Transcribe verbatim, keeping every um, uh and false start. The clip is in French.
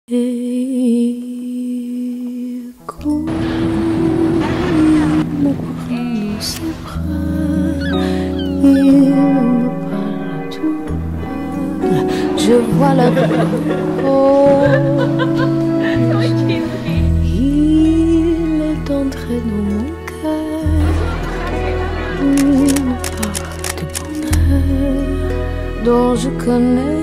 Et quand il me prend dans ses bras, il me parle tout bas, je vois la rose. Il est entré dans mon cœur, il me parle de bonheur dont je connais